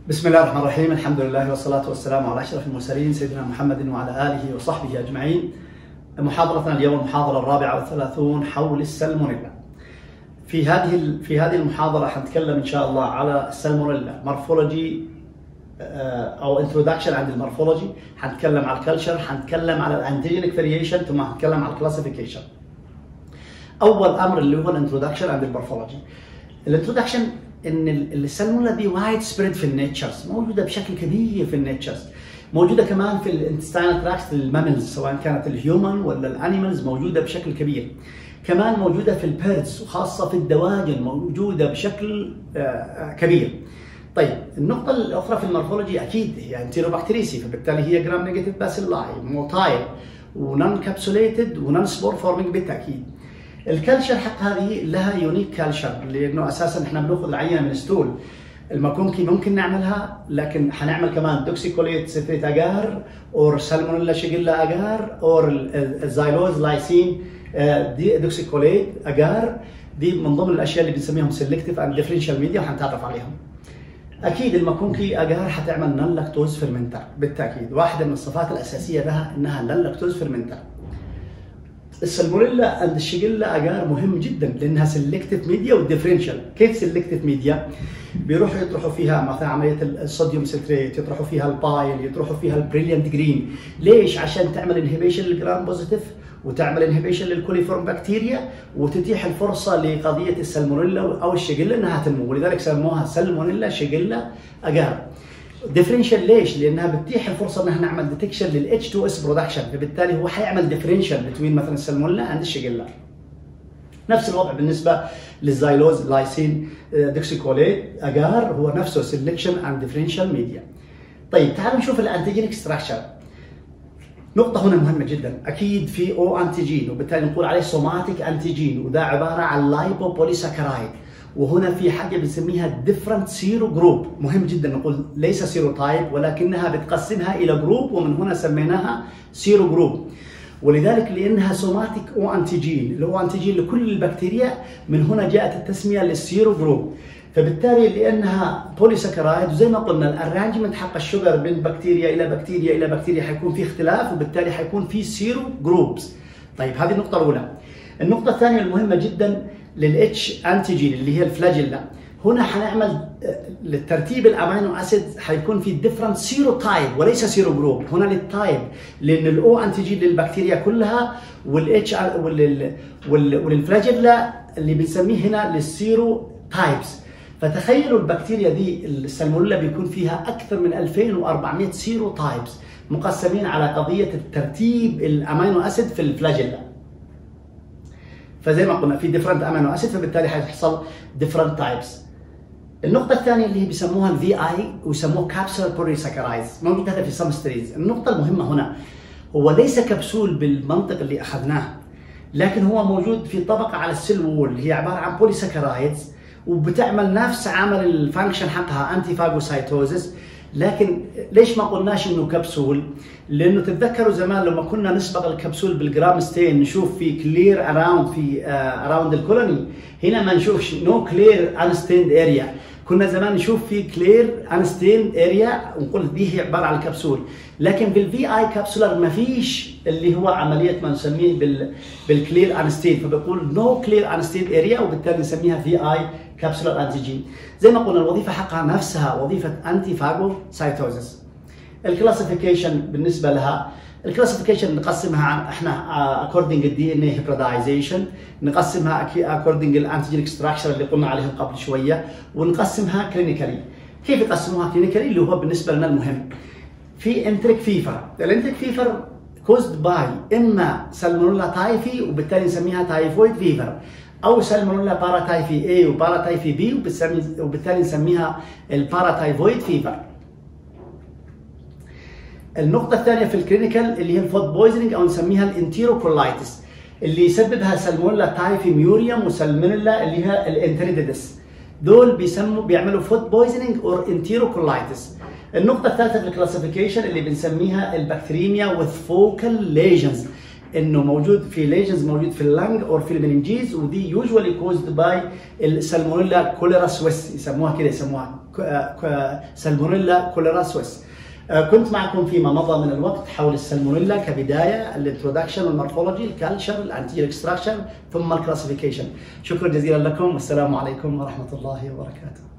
بسم الله الرحمن الرحيم، الحمد لله والصلاة والسلام على أشرف المرسلين سيدنا محمد وعلى آله وصحبه أجمعين. محاضرتنا اليوم المحاضرة الرابعة والثلاثون حول السالمونيلا. في هذه المحاضرة حنتكلم إن شاء الله على السالمونيلا مورفولوجي أو انترودكشن عند المورفولوجي، حنتكلم على الكلتشر، حنتكلم على الانتيجينيك فاريشن، ثم حنتكلم على الكلاسيفيكيشن. أول أمر اللي هو الانترودكشن عند المورفولوجي. الانترودكشن ان السالمونيلا دي وايد سبريد في النيتشرز، موجوده بشكل كبير في النيتشرز، موجوده كمان في الانتستينال تراكت للماملز سواء كانت الهيومن ولا الانيمالز، موجوده بشكل كبير. كمان موجوده في البيردز وخاصه في الدواجن، موجوده بشكل كبير. طيب النقطه الاخرى في المورفولوجي اكيد هي انتيروبكتيريسي، فبالتالي هي جرام نيجاتيف باسيلاي، موتايل ونون كابسوليتد ونون سبور فورمينج بالتاكيد. الكالشر حق هذه لها يونيك كالشر، لانه اساسا احنا بناخذ العينه من ستول الماكونكي ممكن نعملها، لكن حنعمل كمان دوكسيكوليت سيتريت اجار اور سالمونيلا شيجيلا اجار اور الزايلوز لايسين دي دوكسيكوليت اجار. دي من ضمن الاشياء اللي بنسميهم سيلكتيف اند ديفرنشال ميديا وحنتعرف عليهم. اكيد الماكونكي اجار حتعمل نون لاكتوز فيرمنتر بالتاكيد، واحده من الصفات الاساسيه لها انها نون لاكتوز فيرمنتر. السالمونيلا عند الشيجيلا اجار مهم جدا لانها سيلكتيف ميديا والديفرنشال. كيف سيلكتيف ميديا؟ بيروحوا يطرحوا فيها مثلا عمليه الصوديوم ستريت، يطرحوا فيها البايل، يطرحوا فيها البريليانت جرين. ليش؟ عشان تعمل انهبيشن للجرام بوزيتيف وتعمل انهبيشن للكوليفورم بكتيريا وتتيح الفرصه لقضيه السالمونيلا او الشيجيلا انها تنمو، ولذلك سموها سالمونيلا شيجيلا اجار. ديفرنشال ليش؟ لانها بتتيح الفرصه ان احنا نعمل ديتكشن للاتش 2 اس برودكشن، فبالتالي هو حيعمل ديفرنشال بين مثلا السالمونيلا عند الشيجيلا. نفس الوضع بالنسبه للزايلوز لايسين دوكسيكوليت اجار، هو نفسه سيلكشن اند ديفرنشال ميديا. طيب تعالوا نشوف الانتيجينيك ستراكشر. نقطة هنا مهمة جدا، أكيد في أو أنتيجين وبالتالي نقول عليه سوماتيك أنتيجين، وده عبارة عن لايبوبوليساكرايد، وهنا في حاجة بنسميها ديفرنت سيرو جروب. مهم جدا نقول ليس سيرو تايب، ولكنها بتقسمها إلى جروب ومن هنا سميناها سيرو جروب. ولذلك لأنها سوماتيك أو أنتيجين، اللي هو أنتيجين لكل البكتيريا، من هنا جاءت التسمية للسيرو جروب. فبالتالي لانها بوليساكرايد وزي ما قلنا الارانجمنت حق الشجر بين بكتيريا الى بكتيريا الى بكتيريا حيكون في اختلاف، وبالتالي حيكون في سيرو جروبس. طيب هذه النقطه الاولى. النقطه الثانيه المهمه جدا للاتش انتيجين اللي هي الفلاجيلا. هنا حنعمل للترتيب الامينو اسيد حيكون في ديفرنت سيرو تايب وليس سيرو جروب. هنا للتايب لان الاو انتيجين للبكتيريا كلها، والاتش والفلاجيلا اللي بنسميه هنا للسيرو تايبس. فتخيلوا البكتيريا دي السالمونيلا بيكون فيها اكثر من 2400 سيرو تايبس مقسمين على قضيه الترتيب الامينو اسيد في الفلاجيلا. فزي ما قلنا في ديفرنت امينو اسيد، فبالتالي حيحصل ديفرنت تايبس. النقطه الثانيه اللي هي بيسموها الفي اي ويسموه كابسول بوليساكرايدز، موجود هذا في سمستريز. النقطه المهمه هنا هو ليس كبسول بالمنطق اللي اخذناه، لكن هو موجود في طبقه على السيل وول هي عباره عن بوليساكرايدز، وبتعمل نفس عمل الفانكشن حقها انتي فاجوسايتوزس. لكن ليش ما قلناش انه كبسول؟ لانه تتذكروا زمان لما كنا نسبق الكبسول بالجرام ستين نشوف في كلير اراوند في اراوند الكولوني، هنا ما نشوفش نو كلير انستيند اريا. كنا زمان نشوف في كلير انستيند اريا ونقول دي هي عباره عن الكبسول، لكن بالفي اي كابسولر ما فيش اللي هو عمليه ما نسميه بالكلير انستيند، فبقول نو كلير انستيند اريا، وبالتالي نسميها في اي كابسولر انتيجين. زي ما قلنا الوظيفه حقها نفسها وظيفه انتي فاجوسايتوزس. الكلاسيفيكيشن بالنسبه لها، الكلاسيفيكيشن نقسمها احنا اكوردنج الدي ان اي هيبريدايزيشن، نقسمها اكوردنج الانتيجينيك ستراكشر اللي قلنا عليهم قبل شويه، ونقسمها كلينيكالي. كيف يقسموها كلينيكالي؟ اللي هو بالنسبه لنا المهم في انتريك فيفر. الانتريك فيفر كوزد باي اما سالمونيلا تايفي وبالتالي نسميها تايفويد فيفر، او سالمونيلا باراتايفي اي وباراتايفي بي وبالتالي نسميها الباراتايفويد فيفر. النقطة الثانية في الكلينيكال اللي هي الفود بويزنينج او نسميها الانتيروكولايتس، اللي يسببها سالمونيلا تايفي ميوريوم وسالمونيلا اللي هي الانتريديدس. دول بيعملوا فود بويزنينج اور انتيروكولايتس. النقطة الثالثة في الكلاسيفيكيشن اللي بنسميها البكتيريميا with focal lesions، انه موجود في ليجنز موجود في اللنج او في المننجيز، ودي يوجوالي كوزد باي السالمونيلا كوليرا سويس، يسموها كده، يسموها سالمونيلا كوليرا سويس. كنت معكم فيما مضى من الوقت حول السالمونيلا كبدايه، الانترودكشن والمورفولوجي، الكالتشر، الانتيجين اكستراكشن، ثم الكلاسيفيكيشن. شكرا جزيلا لكم والسلام عليكم ورحمه الله وبركاته.